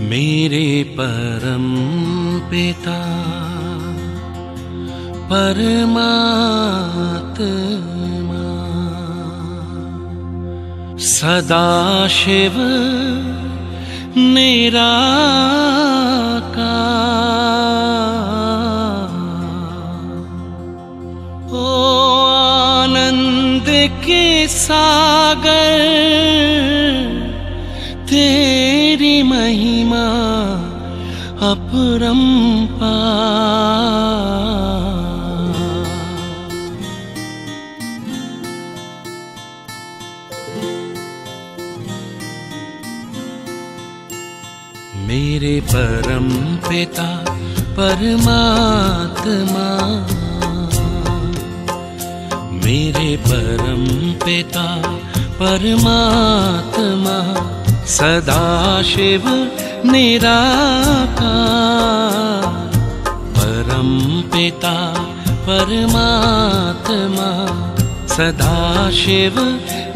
मेरे परम पिता परमात्मा सदाशिव निराकार, ओ आनंद के सागर तेरी महिमा अपरंपार। मेरे परम पिता परमात्मा, मेरे परम पिता परमात्मा सदाशिव निराकार, परम पिता परमात्मा सदाशिव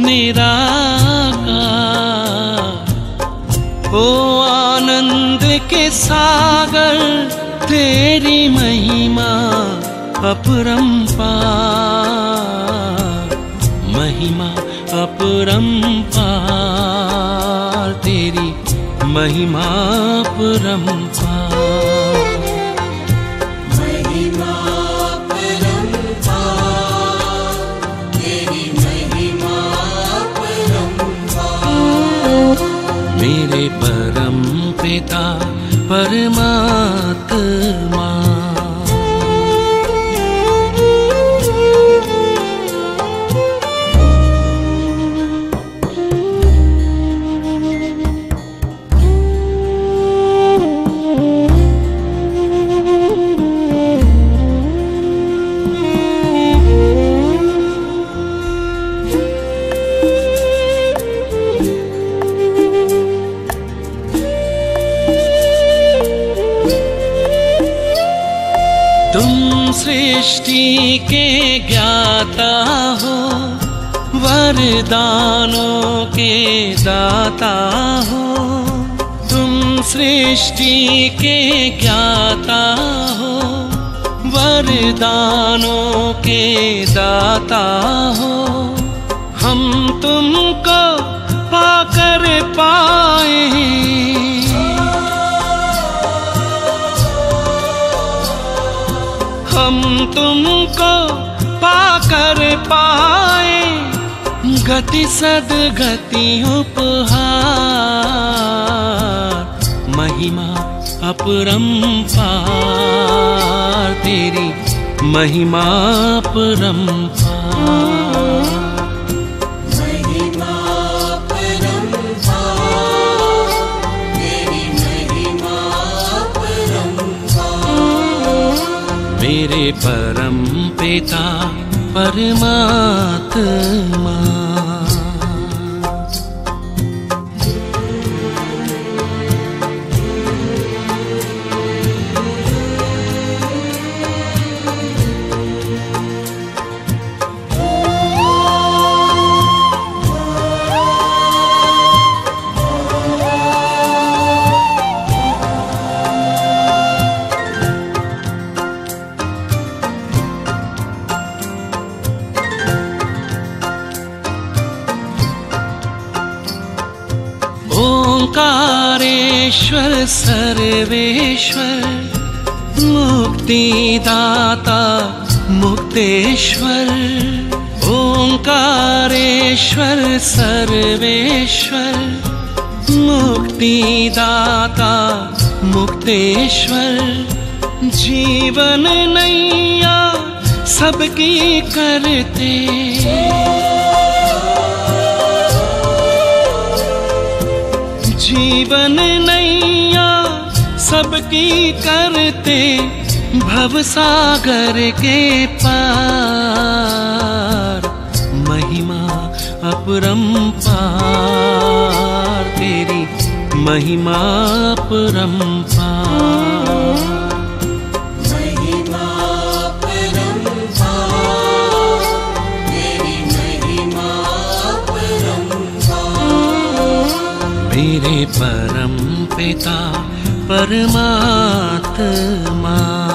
निराकार, ओ आनंद के सागर तेरी महिमा अपरंपार, महिमा अपरंपार, तेरी महिमा अपरंपार। महिमा अपरंपार, तेरी महिमा अपरंपार। मेरे परम पिता परमात्मा, तुम सृष्टि के ज्ञाता हो, वरदानों के दाता हो। तुम सृष्टि के ज्ञाता हो, वरदानों के दाता हो। हम तुमको पाकर पाए, हम तुमको पाकर पाए, गति सद्गति उपहार, महिमा अपरंपार, तेरी महिमा अपरंपार। महिमा अपरंपार, तेरी महिमा अपरंपार। मेरे परम पिता परमात्मा, ओंकारेश्वर सर्वेश्वर, मुक्तिदाता मुक्तेश्वर। ओंकारेश्वर सर्वेश्वर, मुक्तिदाता मुक्तेश्वर। जीवन नैया सबकी करते, जीवन नैया सबकी करते, भवसागर के पार, महिमा अपरंपार, तेरी महिमा अपरंपार। महिमा अपरंपार, तेरी महिमा अपरंपार। मेरे परम पिता परमात्मा।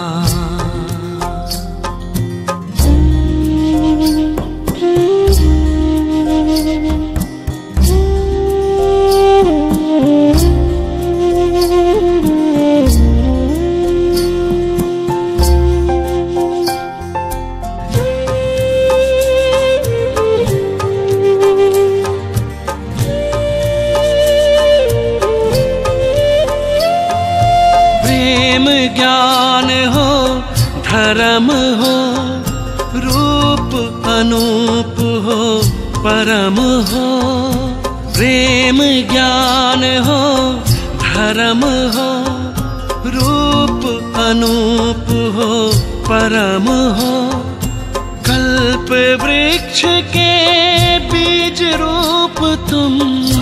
ज्ञान हो धर्म हो रूप अनूप हो परम हो। प्रेम ज्ञान हो धर्म हो रूप अनूप हो परम हो। कल्प वृक्ष के बीज रूप तुम,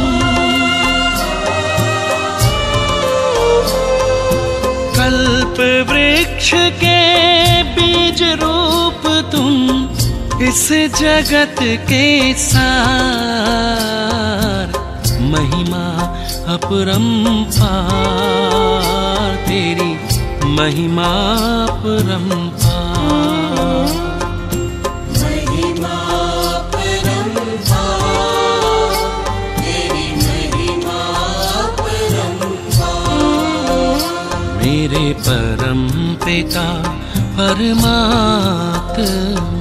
कल्प वृक्ष के बीज रूप तुम। इस जगत के सार महिमा अपरंपार, तेरी महिमा अपरंपार। महिमा अपरंपार, तेरी महिमा अपरंपार। मेरे परम पिता परमात्मा।